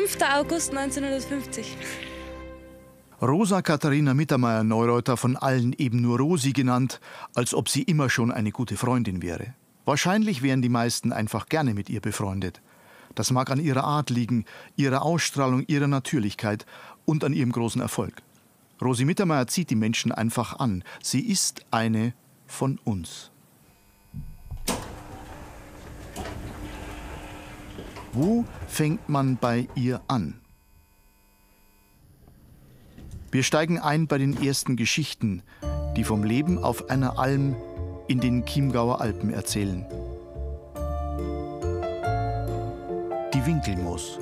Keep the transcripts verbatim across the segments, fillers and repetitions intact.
fünfter August neunzehnhundertfünfzig. Rosa Katharina Mittermeier-Neureuter, von allen eben nur Rosi genannt, als ob sie immer schon eine gute Freundin wäre. Wahrscheinlich wären die meisten einfach gerne mit ihr befreundet. Das mag an ihrer Art liegen, ihrer Ausstrahlung, ihrer Natürlichkeit und an ihrem großen Erfolg. Rosi Mittermeier zieht die Menschen einfach an. Sie ist eine von uns. Wo fängt man bei ihr an? Wir steigen ein bei den ersten Geschichten, die vom Leben auf einer Alm in den Chiemgauer Alpen erzählen. Die Winkelmoos.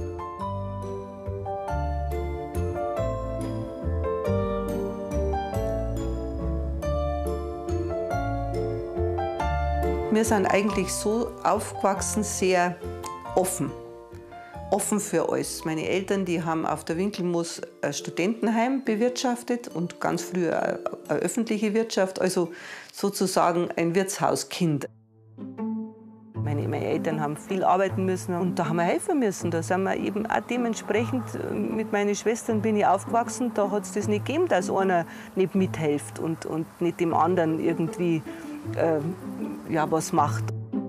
Wir sind eigentlich so aufgewachsen, sehr offen. Offen für alles. Meine Eltern, die haben auf der Winkelmoos ein Studentenheim bewirtschaftet und ganz früher eine öffentliche Wirtschaft, also sozusagen ein Wirtshauskind. Meine, meine Eltern haben viel arbeiten müssen und da haben wir helfen müssen. Da sind wir eben auch dementsprechend, mit meinen Schwestern bin ich aufgewachsen, da hat es das nicht gegeben, dass einer nicht mithilft und, und nicht dem anderen irgendwie äh, ja, was macht.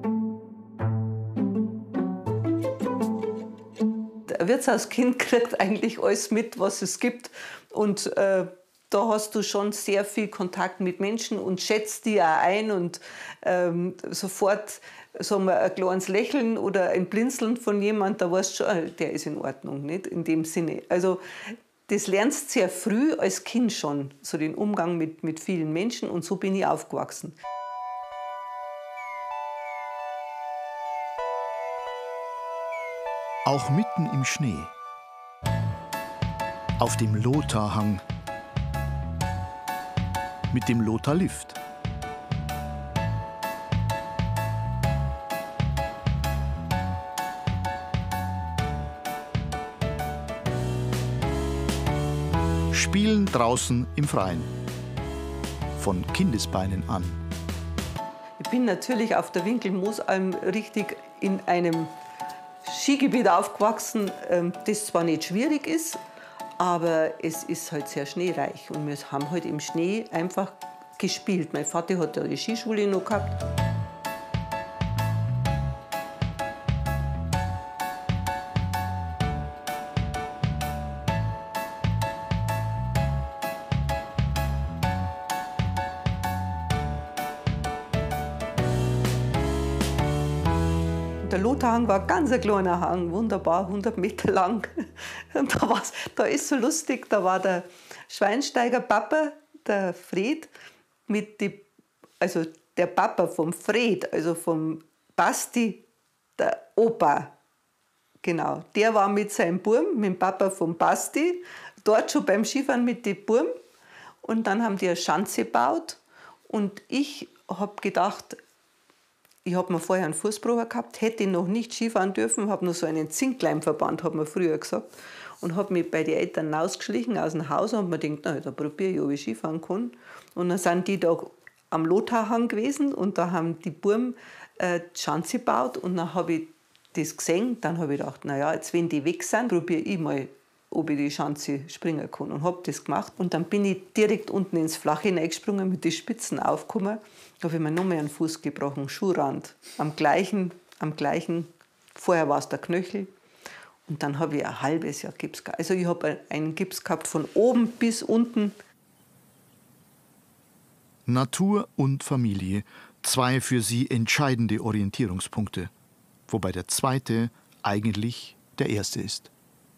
Ein Wirtshauskind kriegt eigentlich alles mit, was es gibt. Und äh, da hast du schon sehr viel Kontakt mit Menschen und schätzt die auch ein. Und ähm, sofort sagen wir, ein kleines Lächeln oder ein Blinzeln von jemandem, da weißt du schon, der ist in Ordnung, nicht? In dem Sinne. Also das lernst du sehr früh als Kind schon, so den Umgang mit, mit vielen Menschen. Und so bin ich aufgewachsen. Auch mitten im Schnee, auf dem Lotharhang, mit dem Lothar-Lift. Spielen draußen im Freien, von Kindesbeinen an. Ich bin natürlich auf der Winkelmoosalm richtig in einem Skigebiet aufgewachsen, das zwar nicht schwierig ist, aber es ist halt sehr schneereich. Und wir haben halt im Schnee einfach gespielt. Mein Vater hat ja die Skischule noch gehabt. Der Lotharhang war ganz ein kleiner Hang, wunderbar, hundert Meter lang. Und da, war's, da ist so lustig, da war der Schweinsteiger Papa, der Fred, mit die, also der Papa vom Fred, also vom Basti, der Opa. Genau, der war mit seinem Burm, mit dem Papa vom Basti, dort schon beim Skifahren mit dem Burm. Und dann haben die eine Schanze gebaut. Und ich habe gedacht, ich habe mir vorher einen Fußbruch gehabt, hätte noch nicht Skifahren dürfen, habe noch so einen Zinkleimverband, hat man früher gesagt. Und habe mich bei den Eltern rausgeschlichen aus dem Haus und mir gedacht, na, da probiere ich, ob ich Skifahren kann. Und dann sind die da am Lotharhang gewesen und da haben die Burm äh, die Schanze gebaut. Und dann habe ich das gesehen, dann habe ich gedacht, naja, jetzt wenn die weg sind, probiere ich mal, ob ich die Schanze springen kann. Und habe das gemacht. Und dann bin ich direkt unten ins Flache hineingesprungen, mit den Spitzen aufgekommen. Da habe ich mir noch mehr einen Fuß gebrochen, Schuhrand. Am gleichen, am gleichen, vorher war es der Knöchel. Und dann habe ich ein halbes Jahr Gips gehabt. Also ich habe einen Gips gehabt von oben bis unten. Natur und Familie, zwei für sie entscheidende Orientierungspunkte. Wobei der zweite eigentlich der erste ist.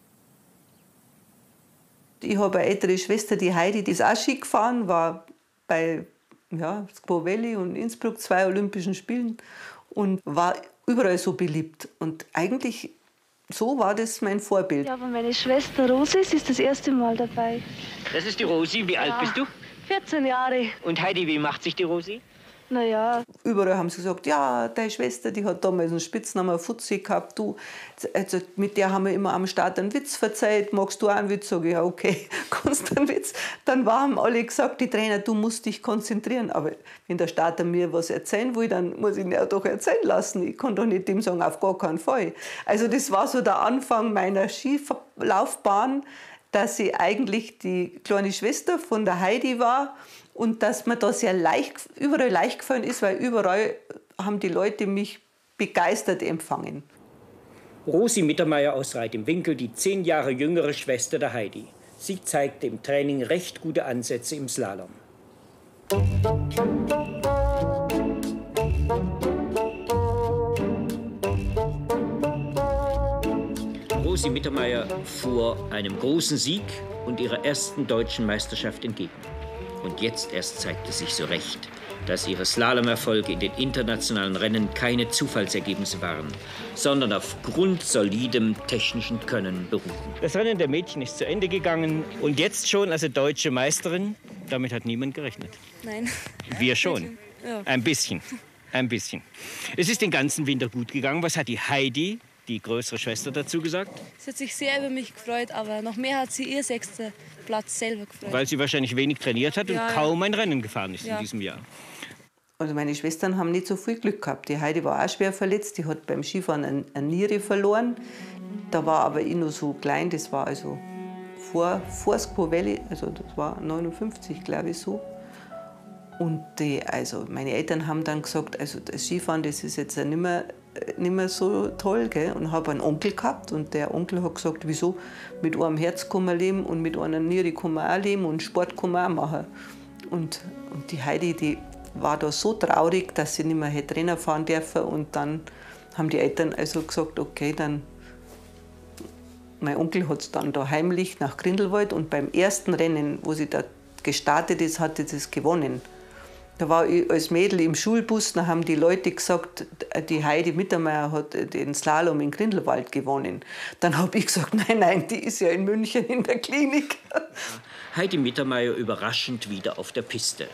Ich habe eine ältere Schwester, die Heidi, die ist auch Ski gefahren, war bei ja, Squaw Valley und Innsbruck, zwei Olympischen Spielen und war überall so beliebt. Und eigentlich, so war das mein Vorbild. Ja, aber meine Schwester Rosi, sie ist das erste Mal dabei. Das ist die Rosi. Wie ja. alt bist du? vierzehn Jahre. Und Heidi, wie macht sich die Rosi? Naja, Überall haben sie gesagt, ja, deine Schwester, die hat damals einen Spitznamen Fuzzi gehabt, du, also mit der haben wir immer am Start einen Witz verzeiht, magst du auch einen Witz? Sag ich, ja, okay, kannst du einen Witz? Dann haben alle gesagt, die Trainer, du musst dich konzentrieren, aber wenn der Starter mir was erzählen will, dann muss ich ihn ja doch erzählen lassen, ich kann doch nicht dem sagen, auf gar keinen Fall. Also das war so der Anfang meiner Skilaufbahn, dass ich eigentlich die kleine Schwester von der Heidi war und dass mir da sehr leicht, überall leicht gefallen ist, weil überall haben die Leute mich begeistert empfangen. Rosi Mittermeier aus Reit im Winkel, die zehn Jahre jüngere Schwester der Heidi. Sie zeigte im Training recht gute Ansätze im Slalom. Rosi Mittermeier fuhr einem großen Sieg und ihrer ersten deutschen Meisterschaft entgegen. Und jetzt erst zeigte sich so recht, dass ihre Slalomerfolge in den internationalen Rennen keine Zufallsergebnisse waren, sondern auf grundsolidem technischen Können beruhten. Das Rennen der Mädchen ist zu Ende gegangen und jetzt schon als deutsche Meisterin. Damit hat niemand gerechnet. nein. Wir schon. Ja. Ein bisschen. Ein bisschen. Es ist den ganzen Winter gut gegangen. Was hat die Heidi, die größere Schwester, dazu gesagt? Sie hat sich sehr über mich gefreut, aber noch mehr hat sie ihr sechster Platz selber gefreut. Weil sie wahrscheinlich wenig trainiert hat und Ja, ja. kaum ein Rennen gefahren ist Ja. in diesem Jahr. Also meine Schwestern haben nicht so viel Glück gehabt. Die Heidi war auch schwer verletzt, die hat beim Skifahren eine, eine Niere verloren. Da war aber ich noch so klein, das war also vor, vor Squaw Valley, also das war neunundfünfzig, glaube ich, so. Und die, also meine Eltern haben dann gesagt, also das Skifahren, das ist jetzt nicht mehr, nicht mehr so toll, gell? Und habe einen Onkel gehabt und der Onkel hat gesagt, wieso, mit einem Herz kann man leben und mit einer Niere kann man auch leben und Sport kann man auch machen. Und, und die Heidi, die war da so traurig, dass sie nicht mehr hätte Rennen fahren dürfen. Und dann haben die Eltern also gesagt, okay, dann. Mein Onkel hat es dann da heimlich nach Grindelwald und beim ersten Rennen, wo sie da gestartet ist, hat sie das gewonnen. Da war ich als Mädel im Schulbus, da haben die Leute gesagt, die Heidi Mittermeier hat den Slalom in Grindelwald gewonnen. Dann habe ich gesagt, nein, nein, die ist ja in München in der Klinik. Heidi Mittermeier überraschend wieder auf der Piste.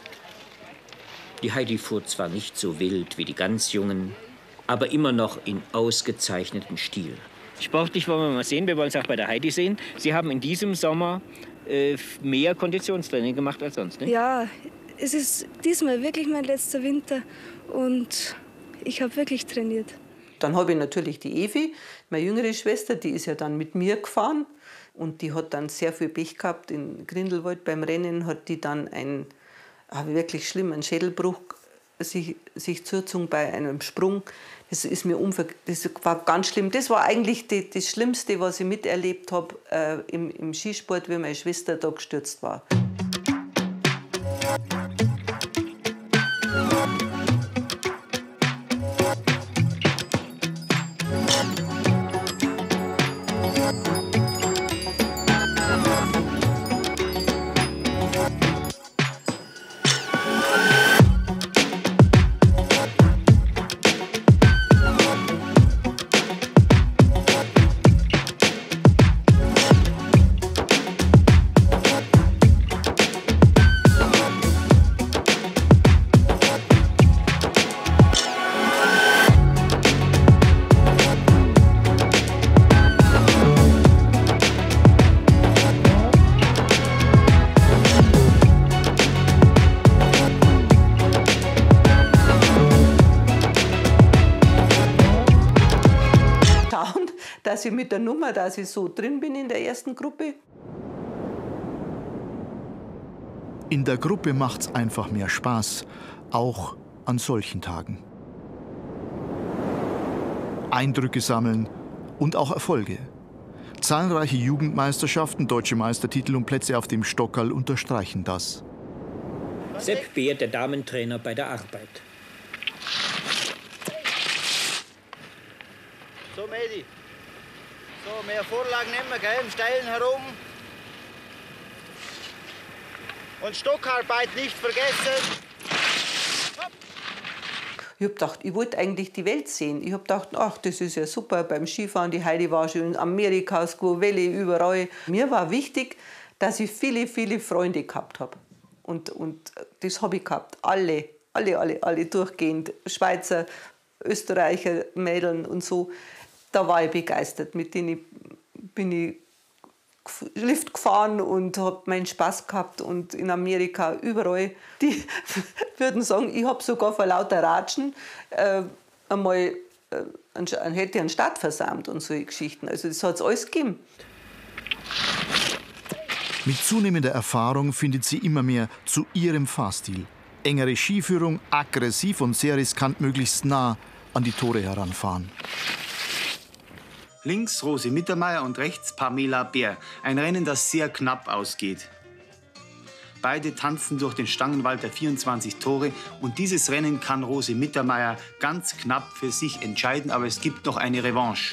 Die Heidi fuhr zwar nicht so wild wie die ganz Jungen, aber immer noch in ausgezeichnetem Stil. Sportlich wollen wir mal sehen, wir wollen es auch bei der Heidi sehen. Sie haben in diesem Sommer äh, mehr Konditionstraining gemacht als sonst, ne? Ja, es ist diesmal wirklich mein letzter Winter und ich habe wirklich trainiert. Dann habe ich natürlich die Evi, meine jüngere Schwester, die ist ja dann mit mir gefahren. Und die hat dann sehr viel Pech gehabt in Grindelwald. Beim Rennen hat die dann einen wirklich schlimmen Schädelbruch sich, sich zugezogen bei einem Sprung. Das, ist mir unver das war ganz schlimm. Das war eigentlich die, das Schlimmste, was ich miterlebt habe äh, im, im Skisport, wie meine Schwester da gestürzt war. Dass ich mit der Nummer, dass ich so drin bin in der ersten Gruppe. In der Gruppe macht's einfach mehr Spaß, auch an solchen Tagen. Eindrücke sammeln und auch Erfolge. Zahlreiche Jugendmeisterschaften, deutsche Meistertitel und Plätze auf dem Stockerl unterstreichen das. Sepp Beer, der Damentrainer bei der Arbeit. So, Mädi. So, mehr Vorlagen nehmen wir, gell? Im Steilen herum. Und Stockarbeit nicht vergessen. Hopp. Ich habe gedacht, ich wollte eigentlich die Welt sehen. Ich habe gedacht, ach, das ist ja super beim Skifahren. Die Heidi war schon in Amerika, Squaw Valley, überall. Mir war wichtig, dass ich viele, viele Freunde gehabt habe. Und, und das habe ich gehabt, alle. alle, alle, alle durchgehend, Schweizer, Österreicher, Mädeln und so. Da war ich begeistert. Mit denen bin ich Lift gefahren und habe meinen Spaß gehabt. Und in Amerika überall. Die würden sagen, ich habe sogar vor lauter Ratschen äh, einmal äh, einen, hätte einen Start versammelt und solche Geschichten. Also das hat es alles gegeben. Mit zunehmender Erfahrung findet sie immer mehr zu ihrem Fahrstil. Engere Skiführung, aggressiv und sehr riskant möglichst nah an die Tore heranfahren. Links Rosi Mittermeier und rechts Pamela Bär. Ein Rennen, das sehr knapp ausgeht. Beide tanzen durch den Stangenwald der vierundzwanzig Tore. Und dieses Rennen kann Rosi Mittermeier ganz knapp für sich entscheiden. Aber es gibt noch eine Revanche.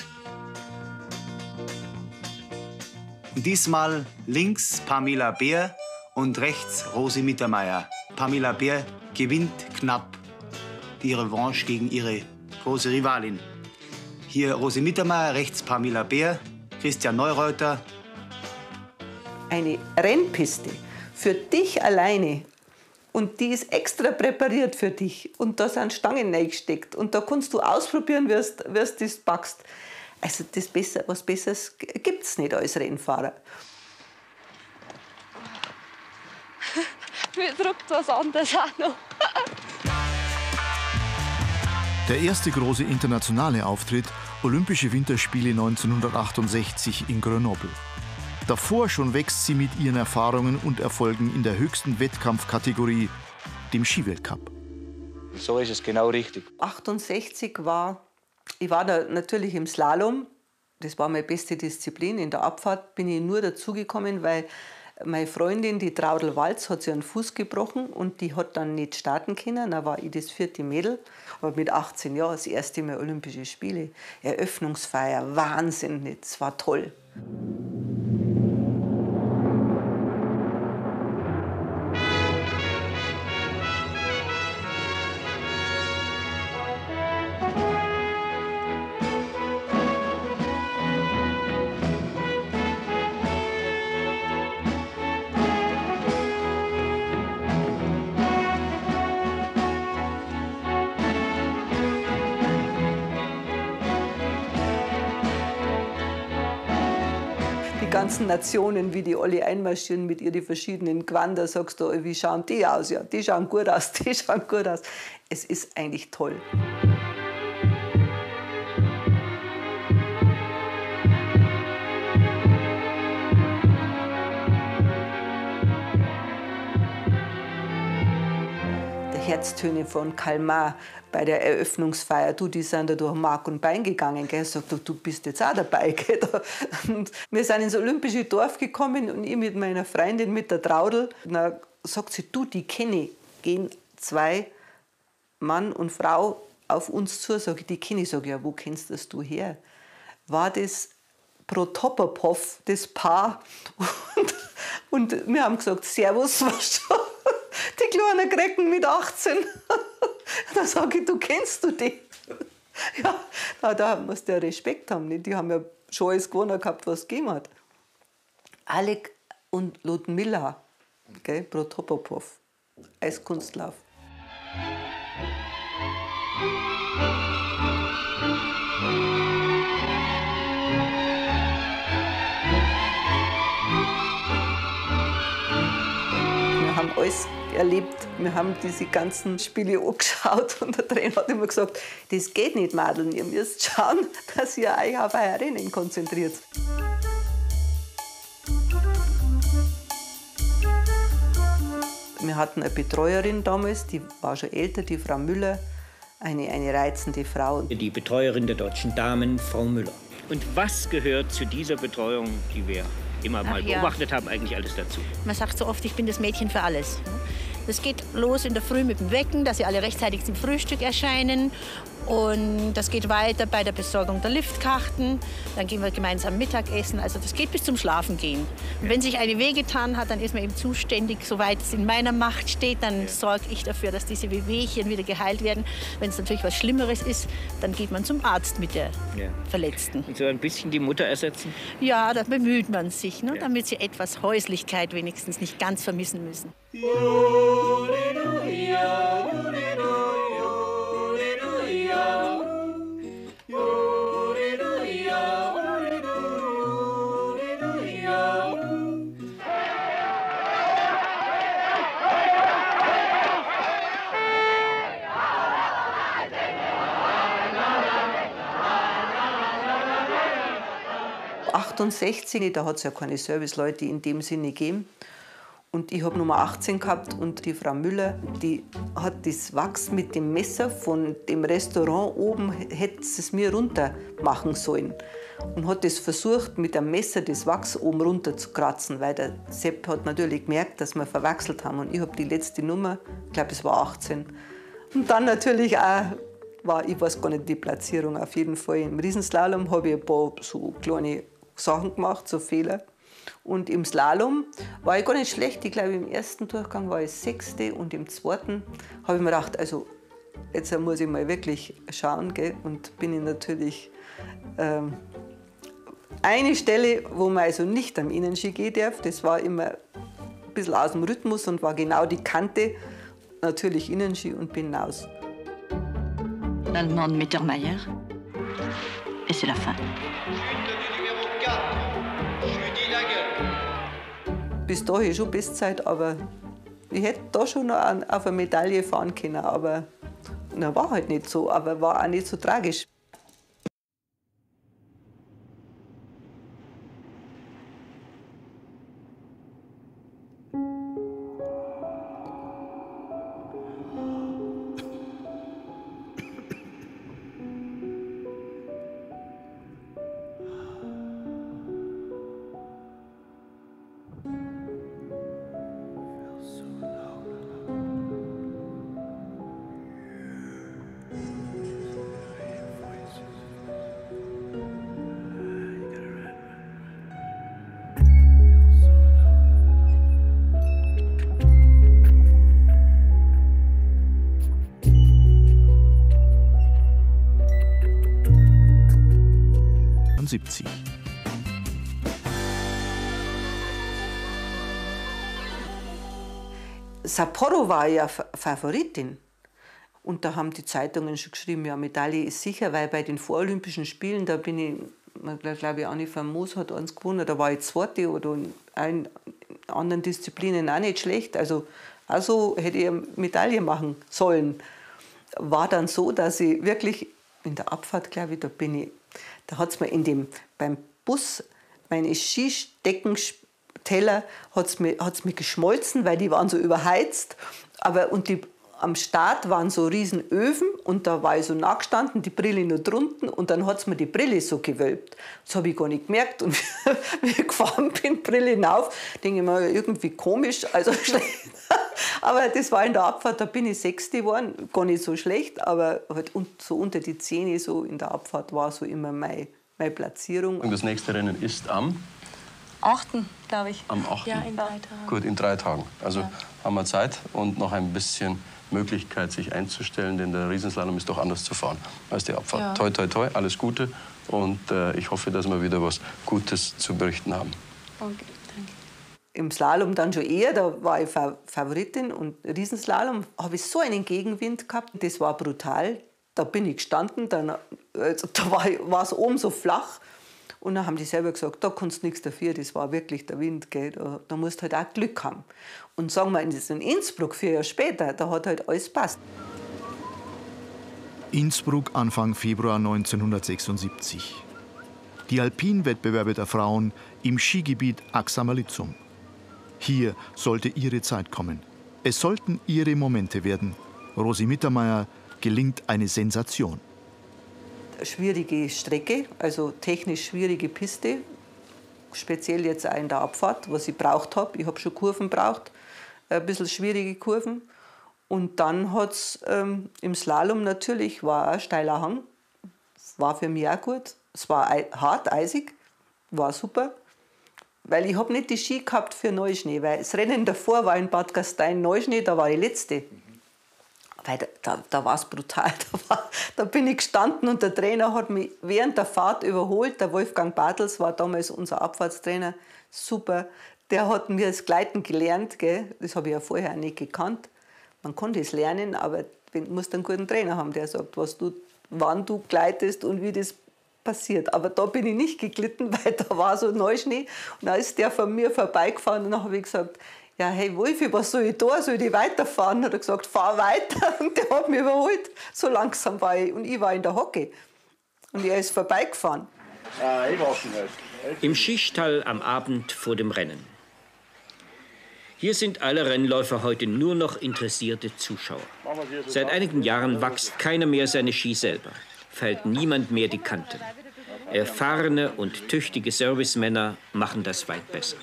Und diesmal links Pamela Bär und rechts Rosi Mittermeier. Pamela Bär gewinnt knapp die Revanche gegen ihre große Rivalin. Hier Rosi Mittermeier, rechts Pamela Bär, Christian Neureuter. Eine Rennpiste für dich alleine und die ist extra präpariert für dich und da sind Stangen reingesteckt und da kannst du ausprobieren, wie du das packst. Also das besser, was Besseres gibt es nicht als Rennfahrer. Mir drückt was anderes auch noch. Der erste große internationale Auftritt, Olympische Winterspiele neunzehnhundertachtundsechzig in Grenoble. Davor schon wächst sie mit ihren Erfahrungen und Erfolgen in der höchsten Wettkampfkategorie, dem Skiweltcup. So ist es genau richtig. achtundsechzig war, ich war da natürlich im Slalom, das war meine beste Disziplin. In der Abfahrt bin ich nur dazugekommen, weil meine Freundin, die Traudl Walz, hat sich einen Fuß gebrochen und die hat dann nicht starten können. Dann war ich das vierte Mädel. Aber mit achtzehn Jahren das erste Mal Olympische Spiele. Eröffnungsfeier, Wahnsinn, das war toll. Die ganzen Nationen, wie die alle einmarschieren mit ihren verschiedenen Gewändern, sagst du, wie schauen die aus? Ja, die schauen gut aus, die schauen gut aus. Es ist eigentlich toll. Herztöne von Kalmar bei der Eröffnungsfeier. Du, die sind da durch Mark und Bein gegangen. Gell? Sagt, du, du bist jetzt auch dabei. Gell? Und wir sind ins Olympische Dorf gekommen und ich mit meiner Freundin, mit der Traudl. Dann sagt sie, du, die kenne ich. Gehen zwei, Mann und Frau, auf uns zu. Sag ich, die kenne ich. Sag ich, ja, wo kennst das du her? War das Protopopov, das Paar? Und, und wir haben gesagt, Servus, was schon. Die kleinen Krecken mit achtzehn. Da sage ich, du kennst du die? Ja, da, da musst du ja Respekt haben. Nicht? Die haben ja schon alles gewonnen gehabt, was es gegeben hat. Alek und Ludmilla, okay, Protopopov, Eiskunstlauf. Wir haben alles erlebt. Wir haben diese ganzen Spiele angeschaut und der Trainer hat immer gesagt, das geht nicht, Madeln, ihr müsst schauen, dass ihr euch auf euer Rennen konzentriert. Wir hatten eine Betreuerin damals, die war schon älter, die Frau Müller, eine, eine reizende Frau. Die Betreuerin der deutschen Damen, Frau Müller. Und was gehört zu dieser Betreuung, die wir immer mal Ach ja. beobachtet haben, eigentlich alles dazu? Man sagt so oft, ich bin das Mädchen für alles. Das geht los in der Früh mit dem Wecken, dass sie alle rechtzeitig zum Frühstück erscheinen. Und das geht weiter bei der Besorgung der Liftkarten. Dann gehen wir gemeinsam Mittagessen. Also das geht bis zum Schlafengehen. Und wenn sich eine wehgetan hat, dann ist man eben zuständig, soweit es in meiner Macht steht. Dann ja. sorge ich dafür, dass diese Wehwehchen wieder geheilt werden. Wenn es natürlich was Schlimmeres ist, dann geht man zum Arzt mit der ja. Verletzten. Und so ein bisschen die Mutter ersetzen? Ja, da bemüht man sich, ne? Ja. damit sie etwas Häuslichkeit wenigstens nicht ganz vermissen müssen. achtundsechzig, da hat es ja keine Serviceleute in dem Sinne gegeben. Und ich habe Nummer achtzehn gehabt und die Frau Müller, die hat das Wachs mit dem Messer von dem Restaurant oben, hätte es mir runter machen sollen. Und hat das versucht, mit einem Messer das Wachs oben runter zu kratzen, weil der Sepp hat natürlich gemerkt, dass wir verwechselt haben. Und ich habe die letzte Nummer, ich glaube es war achtzehn. Und dann natürlich auch, war, ich weiß gar nicht die Platzierung, auf jeden Fall im Riesenslalom habe ich ein paar so kleine Sachen gemacht, so Fehler. Und im Slalom war ich gar nicht schlecht. Ich glaube, im ersten Durchgang war ich Sechste und im zweiten habe ich mir gedacht, also jetzt muss ich mal wirklich schauen. Gell? Und bin ich natürlich ähm, eine Stelle, wo man also nicht am Innenski gehen darf. Das war immer ein bisschen aus dem Rhythmus und war genau die Kante. Natürlich Innenski und bin raus. Dann demande Mittermeier et c'est la fin. Bis dahin schon Bestzeit, aber ich hätte da schon noch auf eine Medaille fahren können, aber na, war halt nicht so, aber war auch nicht so tragisch. siebzig. Sapporo war ja Favoritin. Und da haben die Zeitungen schon geschrieben, ja, Medaille ist sicher, weil bei den Vorolympischen Spielen, da bin ich, glaube ich, Anni van Moos hat eins gewonnen, da war ich Zweite oder in allen anderen Disziplinen auch nicht schlecht. Also, also hätte ich eine Medaille machen sollen. War dann so, dass ich wirklich in der Abfahrt, glaube ich, da bin ich, da hat es mir in dem, beim Bus, meine Skisteckenteller, hat es mir, hat's mir geschmolzen, weil die waren so überheizt. Aber, und die, am Start waren so riesen Öfen und da war ich so nachgestanden, die Brille nur drunten und dann hat es mir die Brille so gewölbt. Das habe ich gar nicht gemerkt und wie ich gefahren bin, Brille hinauf, denke ich mir, irgendwie komisch, also schlecht. Aber das war in der Abfahrt, da bin ich Sechste geworden, gar nicht so schlecht, aber halt so unter die Zähne so in der Abfahrt war so immer meine, meine Platzierung. Und das nächste Rennen ist am? achten, glaube ich. Am achten Ja, in drei Tagen. Gut, in drei Tagen. Also ja. haben wir Zeit und noch ein bisschen Möglichkeit, sich einzustellen, denn der Riesenslalom ist doch anders zu fahren als die Abfahrt. Ja. Toi, toi, toi, alles Gute und äh, ich hoffe, dass wir wieder was Gutes zu berichten haben. Okay, danke. Im Slalom dann schon eher, da war ich Favoritin und Riesenslalom habe ich so einen Gegenwind gehabt, das war brutal. Da bin ich gestanden, dann, also, da war es oben so flach und dann haben die selber gesagt, da kannst du nichts dafür, das war wirklich der Wind, gell? Da, da musst du halt auch Glück haben. Und sagen wir, in Innsbruck, vier Jahre später, da hat halt alles passt. Innsbruck Anfang Februar neunzehnhundertsechsundsiebzig. Die Alpinwettbewerbe der Frauen im Skigebiet Axamalizum. Hier sollte ihre Zeit kommen. Es sollten ihre Momente werden. Rosi Mittermeier gelingt eine Sensation. Schwierige Strecke, also technisch schwierige Piste. Speziell jetzt auch in der Abfahrt, was ich braucht habe. Ich habe schon Kurven braucht, ein bisschen schwierige Kurven. Und dann hat es ähm, im Slalom natürlich, war ein steiler Hang, war für mich auch gut. Es war hart, eisig, war super. Weil ich habe nicht die Ski gehabt für Neuschnee, weil das Rennen davor war in Bad Gastein Neuschnee, da war ich Letzte. Weil da, da, da war es brutal. Da, war, da bin ich gestanden und der Trainer hat mich während der Fahrt überholt. Der Wolfgang Bartels war damals unser Abfahrtstrainer. Super. Der hat mir das Gleiten gelernt. Gell? Das habe ich ja vorher auch nicht gekannt. Man konnte es lernen, aber du musst einen guten Trainer haben, der sagt, was du, wann du gleitest und wie das passiert. Aber da bin ich nicht geglitten, weil da war so Neuschnee. Und dann ist der von mir vorbeigefahren und dann habe ich gesagt, ja, hey Wolfi, was soll ich da? Soll ich weiterfahren? Hat er gesagt, fahr weiter. Und der hat mich überholt. So langsam war ich. Und ich war in der Hocke. Und er ist vorbeigefahren. Im Schichtstall am Abend vor dem Rennen. Hier sind alle Rennläufer heute nur noch interessierte Zuschauer. Seit einigen Jahren wächst keiner mehr seine Ski selber, fällt niemand mehr die Kanten. Erfahrene und tüchtige Servicemänner machen das weit besser.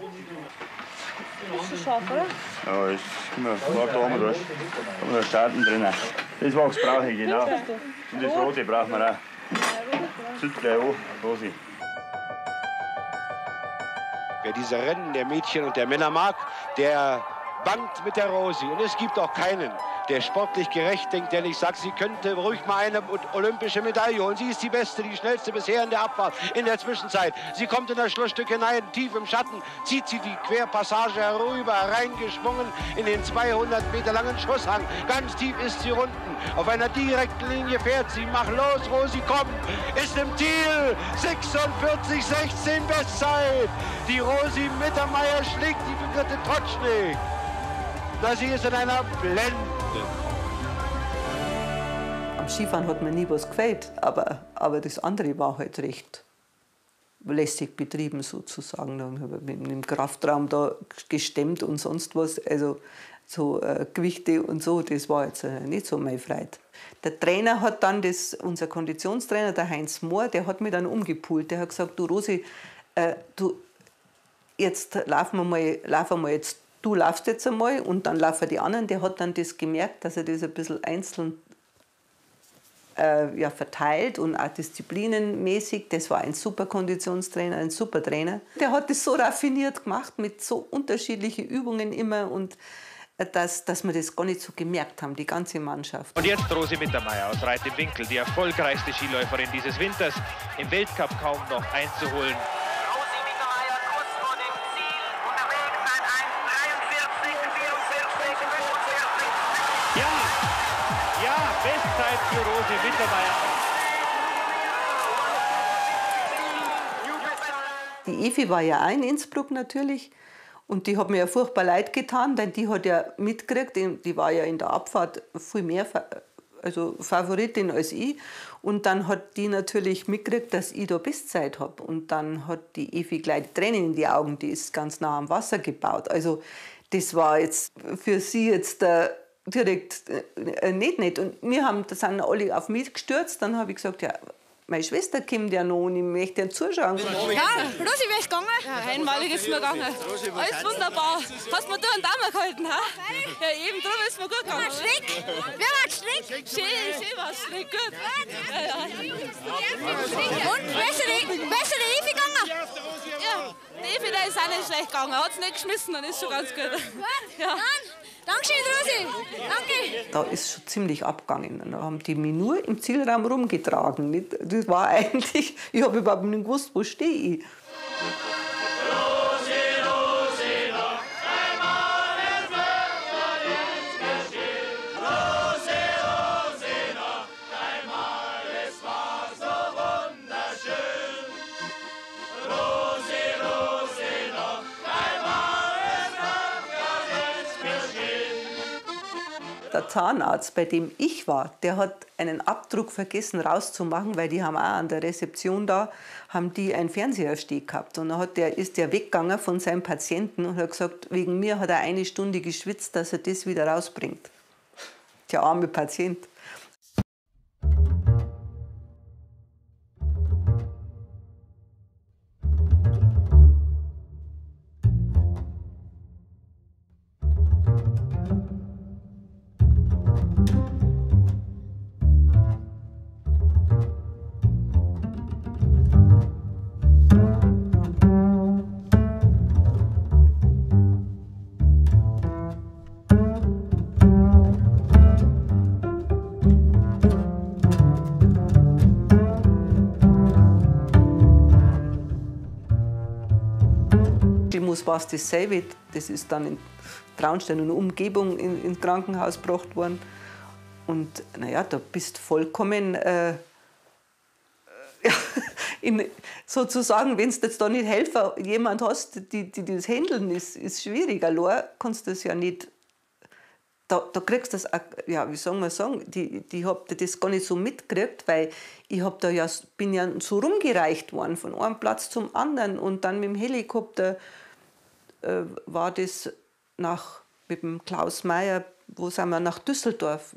Das ist scharf, oder? Ja, jetzt können wir ein paar Daumen durch. Da haben wir Starten drin. Das Wachs brauche ich, genau. Und das Rote brauchen wir auch. Zünd gleich an, Rosi. Wer diese Rennen der Mädchen und der Männer mag, der bangt mit der Rosi. Und es gibt auch keinen, der sportlich gerecht denkt, der nicht sagt, sie könnte ruhig mal eine olympische Medaille holen. Sie ist die Beste, die schnellste bisher in der Abfahrt in der Zwischenzeit. Sie kommt in das Schlussstück hinein, tief im Schatten, zieht sie die Querpassage herüber, reingeschwungen in den zweihundert Meter langen Schusshang. Ganz tief ist sie unten. Auf einer direkten Linie fährt sie. Mach los, Rosi, komm! Ist im Ziel! sechsundvierzig sechzehn Bestzeit! Die Rosi Mittermeier schlägt die Brigitte Trotschnig. Na, sie ist in einer Blende. Am Skifahren hat mir nie was gefällt, aber, aber das andere war halt recht lässig betrieben sozusagen. Dann habe ich mit dem Kraftraum da gestemmt und sonst was. Also so äh, Gewichte und so, das war jetzt äh, nicht so meine Freude. Der Trainer hat dann, das, unser Konditionstrainer, der Heinz Mohr, der hat mich dann umgepult. Der hat gesagt, du Rosi, äh, du, jetzt laufen wir mal, laufen wir jetzt, du laufst jetzt einmal und dann laufen die anderen. Der hat dann das gemerkt, dass er das ein bisschen einzeln äh, ja, verteilt und auch disziplinenmäßig. Das war ein super Konditionstrainer, ein super Trainer. Der hat das so raffiniert gemacht, mit so unterschiedlichen Übungen immer und Dass, dass wir das gar nicht so gemerkt haben, die ganze Mannschaft. Und jetzt Rosi Mittermeier aus Reit im Winkel, die erfolgreichste Skiläuferin dieses Winters, im Weltcup kaum noch einzuholen. Rosi Mittermeier kurz vor dem Ziel, unterwegs ein eins dreiundvierzig vierundvierzig fünfundvierzig. Ja, ja, Bestzeit für Rosi Mittermeier. Die Evi war ja auch in Innsbruck natürlich. Und die hat mir ja furchtbar leid getan, denn die hat ja mitgekriegt, die war ja in der Abfahrt viel mehr also Favoritin als ich. Und dann hat die natürlich mitgekriegt, dass ich da Bestzeit habe. Und dann hat die Evi gleich die Tränen in die Augen, die ist ganz nah am Wasser gebaut. Also das war jetzt für sie jetzt äh, direkt äh, nicht nett. Und wir haben, da sind alle auf mich gestürzt. Dann habe ich gesagt, ja, meine Schwester kommt ja noch und ich möchte ihr zuschauen. Ja, Rosi, wie ist gegangen? Ja, einmalig ist mir gegangen. Alles wunderbar. Hast du mir da einen Daumen gehalten, ha? Ja, eben drum ist mir gut gegangen. Wer war Strick? Wer war Strick? Schön, schön war Strick, gut. Ja, ja. Und, bessere, bessere Evi gegangen? Ja, die Evi, der ist auch nicht schlecht gegangen. Hat es nicht geschmissen, dann ist schon ganz gut. Ja. Dankeschön, Rosi. Danke. Da ist schon ziemlich abgegangen. Da haben die mich nur im Zielraum rumgetragen. Das war eigentlich, ich habe überhaupt nicht gewusst, wo stehe ich. Der Zahnarzt, bei dem ich war, der hat einen Abdruck vergessen rauszumachen, weil die haben auch an der Rezeption da, haben die einen Fernseher stehen gehabt. Und dann hat der, ist der weggegangen von seinem Patienten und hat gesagt, wegen mir hat er eine Stunde geschwitzt, dass er das wieder rausbringt. Der arme Patient. War es dasselbe. Das ist dann in Traunstein und Umgebung in, ins Krankenhaus gebracht worden. Und naja, da bist vollkommen, äh, ja, in, sozusagen, wenn du jetzt da nicht Helfer, jemand hast, die, die das handeln, ist, ist schwierig. Allein kannst du das ja nicht da, da kriegst du das, auch, ja, wie soll man sagen, die, die hab das gar nicht so mitgekriegt, weil ich hab da ja, bin ja so rumgereicht worden, von einem Platz zum anderen. Und dann mit dem Helikopter äh, war das nach, mit dem Klaus Mayer, wo sind wir, nach Düsseldorf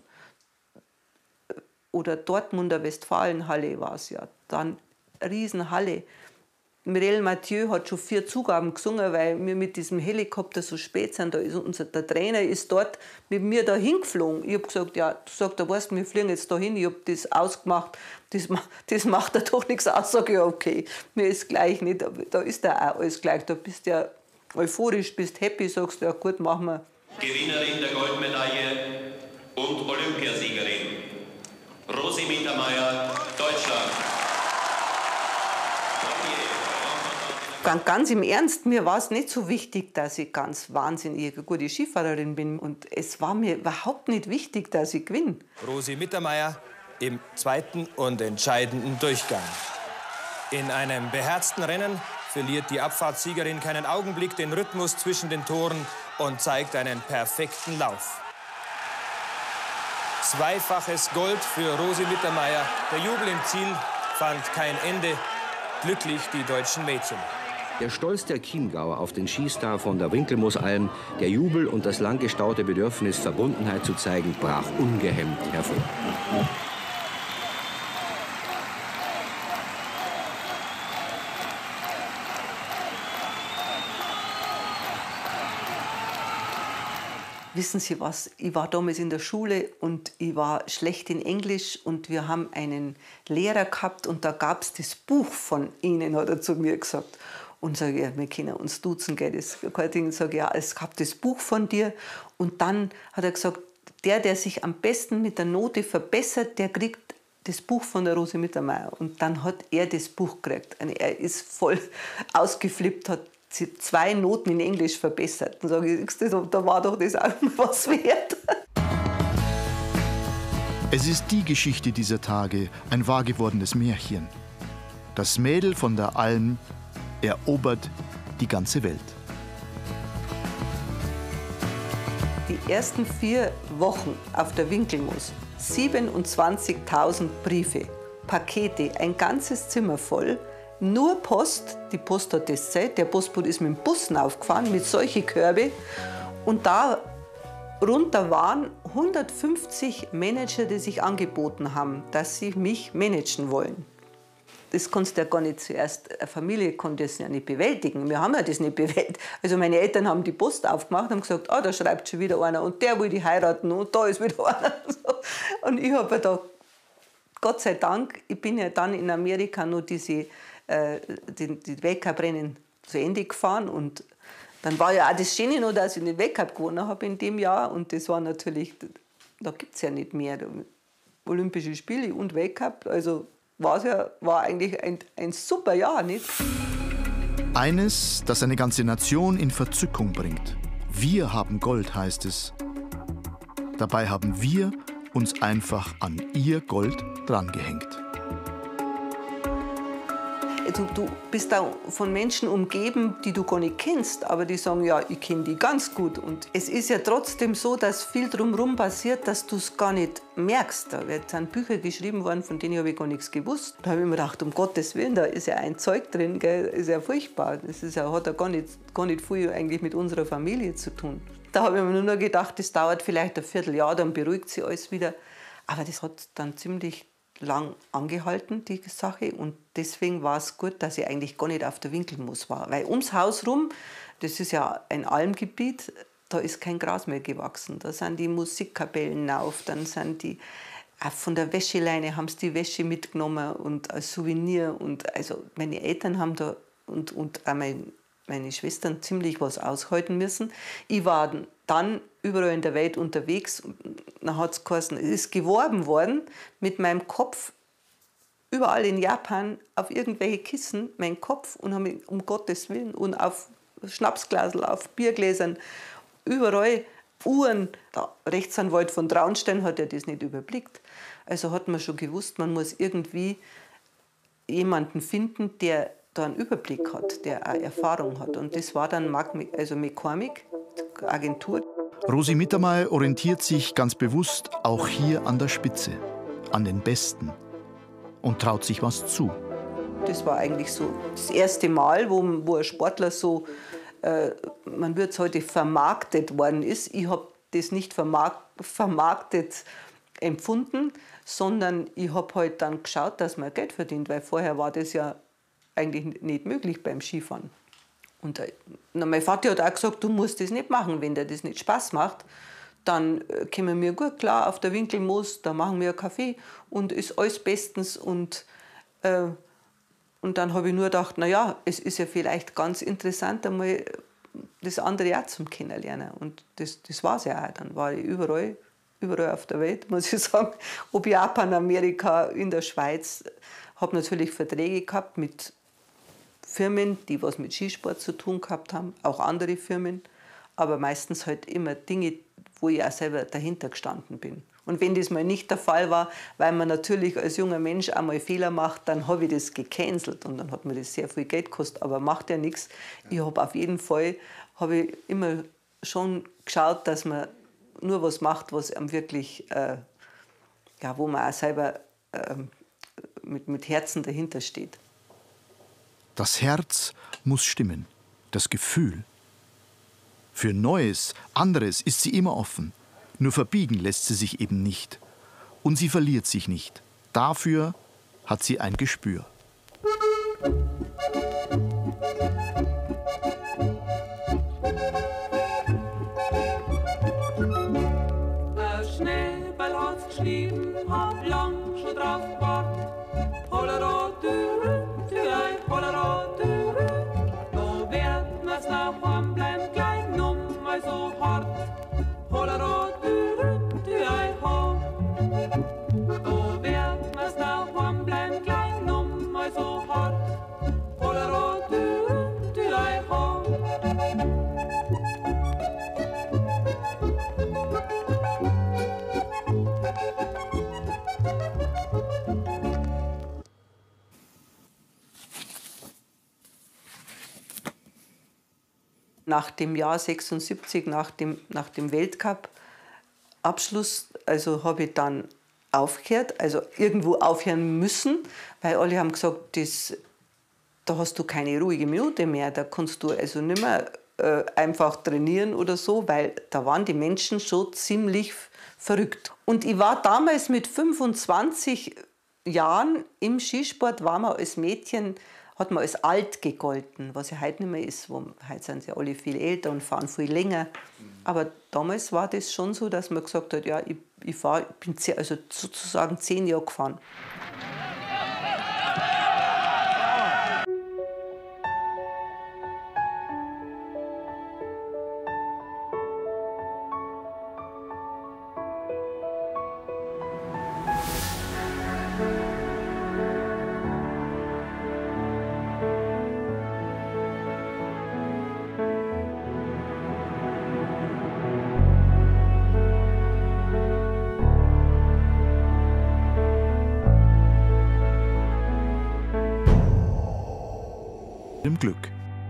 oder Dortmunder Westfalenhalle war es ja, dann Riesenhalle. Mireille Mathieu hat schon vier Zugaben gesungen, weil wir mit diesem Helikopter so spät sind. Da ist unser, der Trainer ist dort mit mir da hingeflogen. Ich habe gesagt, ja, du sagst, da weißt, wir fliegen jetzt da hin. Ich habe das ausgemacht, das, das macht er doch nichts aus. Sag ich, ja, okay, mir ist gleich nicht, da ist ja auch alles gleich. Da bist du ja euphorisch, bist happy, sagst du, ja gut, machen wir. Gewinnerin der Goldmedaille und Olympiasiegerin Rosi Mittermeier, Deutschland. Ganz, ganz im Ernst, mir war es nicht so wichtig, dass ich ganz wahnsinnig eine gute Skifahrerin bin. Und es war mir überhaupt nicht wichtig, dass ich gewinne. Rosi Mittermeier im zweiten und entscheidenden Durchgang. In einem beherzten Rennen verliert die Abfahrtssiegerin keinen Augenblick den Rhythmus zwischen den Toren und zeigt einen perfekten Lauf. Zweifaches Gold für Rosi Mittermeier. Der Jubel im Ziel fand kein Ende. Glücklich die deutschen Mädchen. Der Stolz der Chiemgauer auf den Skistar von der Winkelmoosalm, der Jubel und das lang gestaute Bedürfnis, Verbundenheit zu zeigen, brach ungehemmt hervor. Wissen Sie was, ich war damals in der Schule und ich war schlecht in Englisch und wir haben einen Lehrer gehabt und da gab es das Buch von Ihnen, hat er zu mir gesagt. Und sage ich, ja, wir können uns duzen, gell, das kein Ding. Sage ich, ja, es gab das Buch von dir. Und dann hat er gesagt, der, der sich am besten mit der Note verbessert, der kriegt das Buch von der Rosi Mittermeier. Und dann hat er das Buch gekriegt. Und er ist voll ausgeflippt, hat zwei Noten in Englisch verbessert. Und sage ich, da war doch das auch was wert. Es ist die Geschichte dieser Tage, ein wahr gewordenes Märchen. Das Mädel von der Alm erobert die ganze Welt. Die ersten vier Wochen auf der Winkelmoos, siebenundzwanzigtausend Briefe, Pakete, ein ganzes Zimmer voll, nur Post, die Post hat das Zeit, der Postbote ist mit dem Bus aufgefahren, mit solchen Körbe. Und da runter waren hundertfünfzig Manager, die sich angeboten haben, dass sie mich managen wollen. Das kannst du ja gar nicht zuerst, eine Familie konnte das ja nicht bewältigen. Wir haben ja das nicht bewältigt. Also meine Eltern haben die Post aufgemacht und haben gesagt, ah, da schreibt schon wieder einer und der will die heiraten und da ist wieder einer. Und ich habe da, Gott sei Dank, ich bin ja dann in Amerika nur diese, äh, die, die Weltcuprennen zu Ende gefahren und dann war ja auch das Schöne noch, dass ich den Weltcup gewonnen habe in dem Jahr und das war natürlich, da gibt es ja nicht mehr, Olympische Spiele und Weltcup, also war's ja, war eigentlich ein, ein super Jahr, nicht? Eines, das eine ganze Nation in Verzückung bringt. Wir haben Gold, heißt es. Dabei haben wir uns einfach an ihr Gold drangehängt. Du, du bist da von Menschen umgeben, die du gar nicht kennst, aber die sagen, ja, ich kenne die ganz gut. Und es ist ja trotzdem so, dass viel drumherum passiert, dass du es gar nicht merkst. Da sind Bücher geschrieben worden, von denen habe ich gar nichts gewusst. Da habe ich mir gedacht, um Gottes Willen, da ist ja ein Zeug drin, gell? Das ist ja furchtbar. Das ist ja, hat ja gar nicht, gar nicht viel eigentlich mit unserer Familie zu tun. Da habe ich mir nur gedacht, das dauert vielleicht ein Vierteljahr, dann beruhigt sich alles wieder. Aber das hat dann ziemlich lang angehalten, die Sache. Und deswegen war es gut, dass ich eigentlich gar nicht auf der Winkelmoos war. Weil ums Haus rum, das ist ja ein Almgebiet, da ist kein Gras mehr gewachsen. Da sind die Musikkapellen auf, dann sind die, auch von der Wäscheleine haben sie die Wäsche mitgenommen und als Souvenir. Und also meine Eltern haben da und, und auch mein, meine Schwestern ziemlich was aushalten müssen. Ich war dann überall in der Welt unterwegs. Dann hat es geheißen, es ist geworben worden mit meinem Kopf überall in Japan auf irgendwelche Kissen, mein Kopf, und haben mich, um Gottes Willen, und auf Schnapsglasel, auf Biergläsern, überall Uhren. Der Rechtsanwalt von Traunstein hat ja das nicht überblickt. Also hat man schon gewusst, man muss irgendwie jemanden finden, der da einen Überblick hat, der auch Erfahrung hat. Und das war dann Mark, also McCormick, die Agentur. Rosi Mittermaier orientiert sich ganz bewusst auch hier an der Spitze, an den Besten und traut sich was zu. Das war eigentlich so das erste Mal, wo, wo ein Sportler so, äh, man würde es heute vermarktet worden ist. Ich habe das nicht vermark vermarktet empfunden, sondern ich habe halt dann geschaut, dass man Geld verdient, weil vorher war das ja eigentlich nicht möglich beim Skifahren. Und äh, mein Vater hat auch gesagt, du musst das nicht machen, wenn dir das nicht Spaß macht. Dann äh, kommen wir gut klar auf der Winkelmoos, da machen wir einen Kaffee und ist alles bestens. Und, äh, und dann habe ich nur gedacht, naja, es ist ja vielleicht ganz interessant, einmal das andere auch zum Kennenlernen. Und das, das war es ja auch. Dann war ich überall, überall auf der Welt, muss ich sagen. Ob Japan, Amerika, in der Schweiz. Habe natürlich Verträge gehabt mit Firmen, die was mit Skisport zu tun gehabt haben, auch andere Firmen. Aber meistens halt immer Dinge, wo ich auch selber dahinter gestanden bin. Und wenn das mal nicht der Fall war, weil man natürlich als junger Mensch einmal Fehler macht, dann habe ich das gecancelt und dann hat mir das sehr viel Geld gekostet, aber macht ja nichts. Ich habe auf jeden Fall habe ich immer schon geschaut, dass man nur was macht, was einem wirklich, äh, ja, wo man auch selber äh, mit, mit Herzen dahinter steht. Das Herz muss stimmen, das Gefühl. Für Neues, anderes ist sie immer offen. Nur verbiegen lässt sie sich eben nicht. Und sie verliert sich nicht. Dafür hat sie ein Gespür. Ein Schneeball hat's geschrieben, hab lang schon drauf gewartet. Polero, dürü, dürü, polero, dürü. Da wird mir's nach heim bleiben, gleich nummer so hart. Polero, dürü, dürü, ho. Da wird mir's nach heim bleiben, gleich nummer so hart. Polero, dürü, dürü, ho. Nach dem Jahr sechsundsiebzig, nach dem, nach dem Weltcup-Abschluss, also habe ich dann aufgehört, also irgendwo aufhören müssen, weil alle haben gesagt, das, da hast du keine ruhige Minute mehr, da kannst du also nicht mehr äh, einfach trainieren oder so, weil da waren die Menschen schon ziemlich verrückt. Und ich war damals mit fünfundzwanzig Jahren im Skisport, war man als Mädchen, hat man als alt gegolten, was ja heute nicht mehr ist. Wo, heute sind sie alle viel älter und fahren viel länger. Aber damals war das schon so, dass man gesagt hat, ja, ich, ich, fahr, ich bin also sozusagen zehn Jahre gefahren. Im Glück.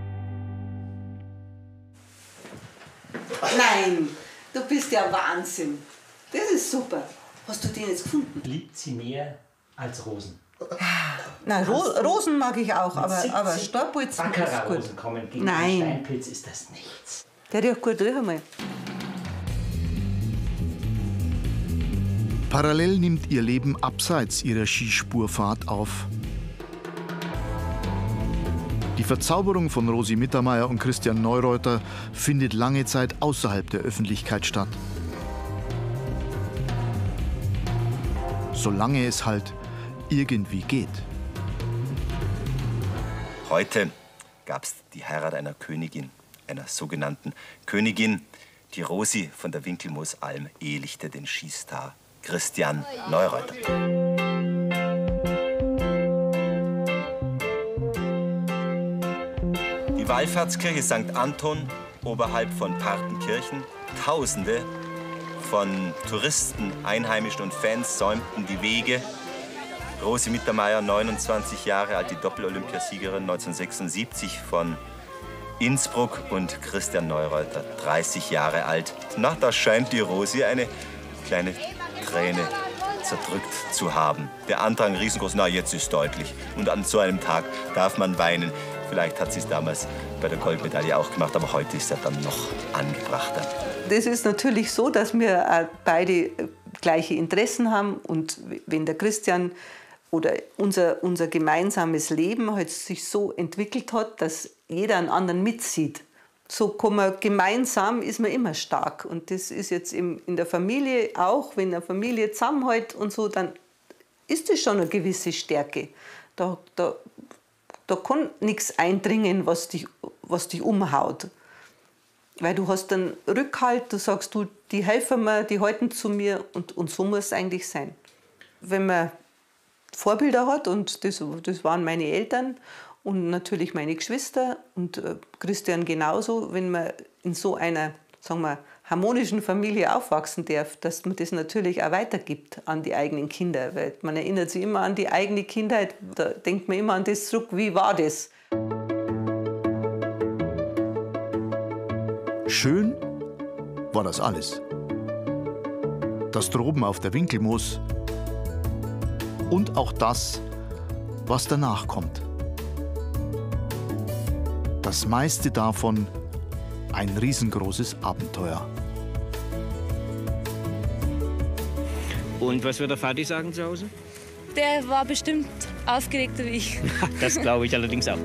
Nein, du bist ja Wahnsinn. Das ist super. Hast du den jetzt gefunden? Liebt sie mehr als Rosen? Nein, Ro Rosen mag ich auch, aber, aber Staubbulzen ist gut. Rosen kommen gegen Nein. einen Steinpilz ist das nichts. Der riecht gut, riech einmal. Parallel nimmt ihr Leben abseits ihrer Skispurfahrt auf. Die Verzauberung von Rosi Mittermaier und Christian Neureuter findet lange Zeit außerhalb der Öffentlichkeit statt. Solange es halt irgendwie geht. Heute gab es die Heirat einer Königin, einer sogenannten Königin, die Rosi von der Winkelmoosalm ehelichte den Skistar Christian Neureuter. Die Wallfahrtskirche Sankt Anton oberhalb von Partenkirchen. Tausende von Touristen, Einheimischen und Fans säumten die Wege. Rosi Mittermaier, neunundzwanzig Jahre alt, die Doppel-Olympiasiegerin neunzehnhundertsechsundsiebzig von Innsbruck und Christian Neureuter, dreißig Jahre alt. Na, da scheint die Rosi eine kleine Träne zerdrückt zu haben. Der Andrang riesengroß, na, jetzt ist deutlich. Und an so einem Tag darf man weinen. Vielleicht hat sie es damals bei der Goldmedaille auch gemacht, aber heute ist er dann noch angebrachter. Das ist natürlich so, dass wir beide gleiche Interessen haben. Und wenn der Christian oder unser, unser gemeinsames Leben halt sich so entwickelt hat, dass jeder einen anderen mitzieht, so kann man, gemeinsam ist man immer stark. Und das ist jetzt in der Familie auch, wenn eine Familie zusammenhält und so, dann ist das schon eine gewisse Stärke. Da, da, da kann nichts eindringen, was dich, was dich umhaut. Weil du hast dann Rückhalt, du sagst, du, die helfen mir, die halten zu mir und, und so muss es eigentlich sein. Wenn man Vorbilder hat, und das, das waren meine Eltern und natürlich meine Geschwister und äh, Christian genauso, wenn man in so einer, sagen wir, harmonischen Familie aufwachsen darf, dass man das natürlich auch weitergibt an die eigenen Kinder. Weil man erinnert sich immer an die eigene Kindheit, da denkt man immer an das zurück, wie war das? Schön war das alles. Das Droben auf der Winkelmoos und auch das, was danach kommt. Das meiste davon ein riesengroßes Abenteuer. Und was wird der Vati sagen zu Hause? Der war bestimmt aufgeregter wie ich. Das glaube ich allerdings auch.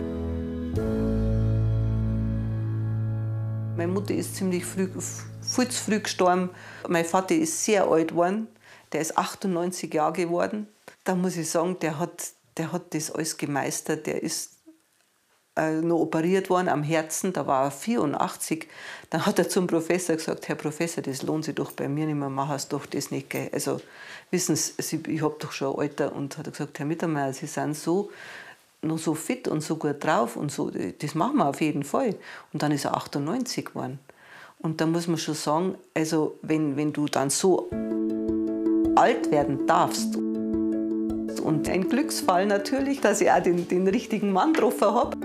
Meine Mutter ist ziemlich früh, viel zu früh gestorben. Mein Vater ist sehr alt geworden. Der ist achtundneunzig Jahre geworden. Da muss ich sagen, der hat, der hat das alles gemeistert. Der ist äh, noch operiert worden am Herzen, da war er vierundachtzig. Dann hat er zum Professor gesagt, Herr Professor, das lohnt sich doch bei mir nicht mehr, mach es doch das nicht. Gell? Also, wissen Sie, ich habe doch schon ein Alter. Und hat er gesagt, Herr Mittermeier, Sie sind so, noch so fit und so gut drauf und so, das machen wir auf jeden Fall. Und dann ist er achtundneunzig geworden. Und da muss man schon sagen, also wenn, wenn du dann so alt werden darfst, und ein Glücksfall natürlich, dass ich auch den, den richtigen Mann getroffen habe,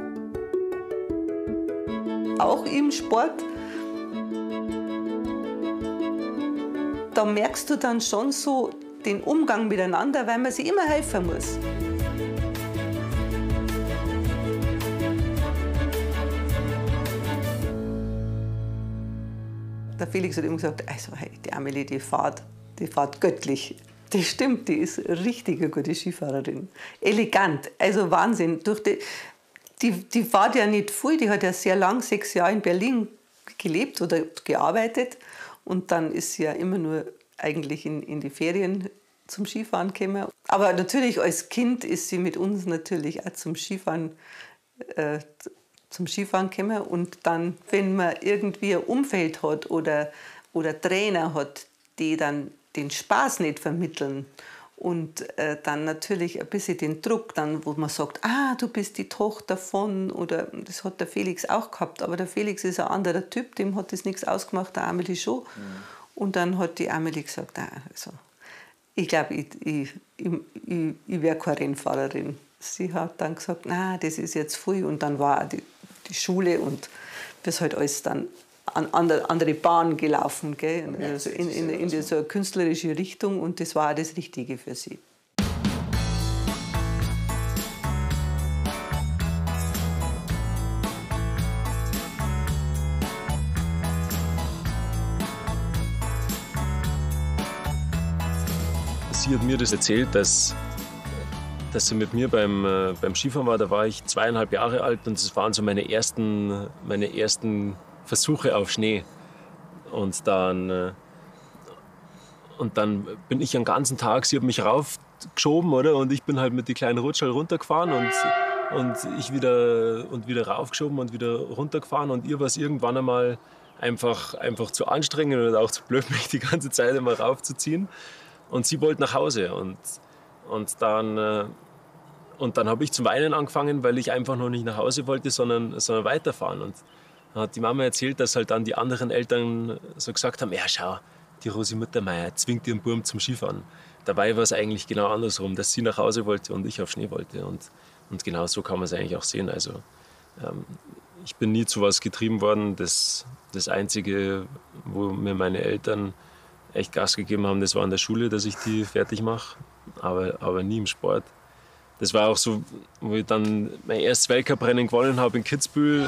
auch im Sport, da merkst du dann schon so den Umgang miteinander, weil man sich immer helfen muss. Der Felix hat immer gesagt, also, hey, die Amelie, die fährt, die fährt göttlich. Das stimmt, die ist eine richtig gute Skifahrerin. Elegant, also Wahnsinn. Durch die, die, die fährt ja nicht viel, die hat ja sehr lang, sechs Jahre in Berlin gelebt oder gearbeitet. Und dann ist sie ja immer nur eigentlich in, in die Ferien zum Skifahren gekommen. Aber natürlich als Kind ist sie mit uns natürlich auch zum Skifahren äh, zum Skifahren gekommen. Und dann, wenn man irgendwie ein Umfeld hat oder, oder Trainer hat, die dann den Spaß nicht vermitteln und äh, dann natürlich ein bisschen den Druck, dann, wo man sagt, ah, du bist die Tochter von, oder das hat der Felix auch gehabt, aber der Felix ist ein anderer Typ, dem hat das nichts ausgemacht, der Amelie schon. Mhm. Und dann hat die Amelie gesagt, ah, also, ich glaube, ich, ich, ich, ich, ich wäre keine Rennfahrerin. Sie hat dann gesagt, na, das ist jetzt viel. Und dann war die, die Schule und das halt alles dann an andere Bahn gelaufen, gell? Also in, in, in diese künstlerische Richtung, und das war auch das Richtige für sie. Sie hat mir das erzählt, dass, dass sie mit mir beim, äh, beim Skifahren war. Da war ich zweieinhalb Jahre alt und das waren so meine ersten, meine ersten Versuche auf Schnee. Und dann, äh, und dann bin ich den ganzen Tag, sie hat mich raufgeschoben, oder? Und ich bin halt mit den kleinen Rutschel runtergefahren und, und ich wieder, und wieder raufgeschoben und wieder runtergefahren. Und ihr war es irgendwann einmal einfach, einfach zu anstrengend oder auch zu blöd, mich die ganze Zeit immer raufzuziehen. Und sie wollte nach Hause. Und, und dann, äh, und dann habe ich zum Weinen angefangen, weil ich einfach noch nicht nach Hause wollte, sondern, sondern weiterfahren. Und dann hat die Mama erzählt, dass halt dann die anderen Eltern so gesagt haben, ja schau, die Rosi Mittermeier zwingt ihren Burm zum Skifahren. Dabei war es eigentlich genau andersrum, dass sie nach Hause wollte und ich auf Schnee wollte. Und, und genau so kann man es eigentlich auch sehen. Also, ähm, ich bin nie zu was getrieben worden. Das, das Einzige, wo mir meine Eltern echt Gas gegeben haben, das war in der Schule, dass ich die fertig mache, aber, aber nie im Sport. Das war auch so, wo ich dann mein erstes Weltcuprennen gewonnen habe in Kitzbühel.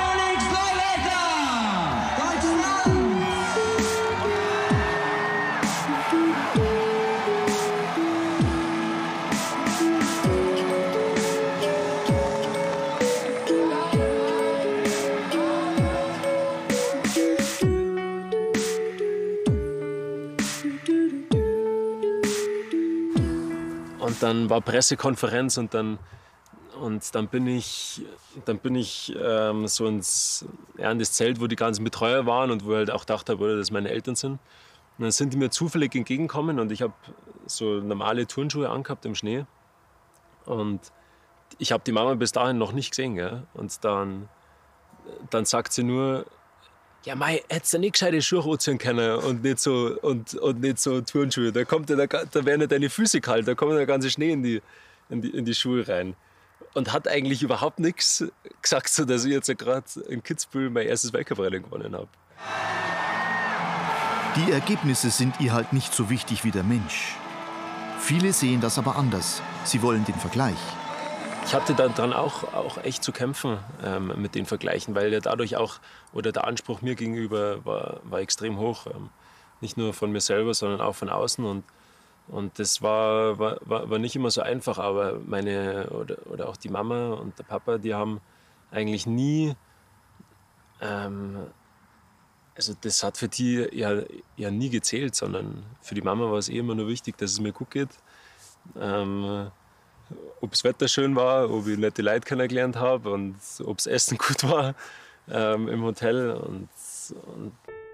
Und dann war Pressekonferenz und dann, und dann bin ich, dann bin ich ähm, so ins, ja, in das Zelt, wo die ganzen Betreuer waren und wo ich halt auch gedacht habe, dass meine Eltern sind. Und dann sind die mir zufällig entgegengekommen und ich habe so normale Turnschuhe angehabt im Schnee. Und ich habe die Mama bis dahin noch nicht gesehen. Gell? Und dann, dann sagt sie nur, ja, mei, hättest du nicht gescheite Schuhe anziehen können und nicht so, und, und nicht so Turnschuhe. Da, kommt ja, da, da werden ja deine Füße kalt, da kommt der ganze Schnee in die, in, die, in die Schuhe rein. Und hat eigentlich überhaupt nichts gesagt, so dass ich jetzt ja gerade in Kitzbühel mein erstes Weltcuprennen gewonnen habe. Die Ergebnisse sind ihr halt nicht so wichtig wie der Mensch. Viele sehen das aber anders. Sie wollen den Vergleich. Ich hatte daran auch, auch echt zu kämpfen ähm, mit den Vergleichen, weil ja dadurch auch, oder der Anspruch mir gegenüber war, war extrem hoch. Ähm, nicht nur von mir selber, sondern auch von außen. Und, und das war, war, war nicht immer so einfach, aber meine, oder, oder auch die Mama und der Papa, die haben eigentlich nie, ähm, also das hat für die ja, ja nie gezählt, sondern für die Mama war es eh immer nur wichtig, dass es mir gut geht. Ähm, ob das Wetter schön war, ob ich nette Leute kennengelernt habe und ob das Essen gut war ähm, im Hotel. Und, und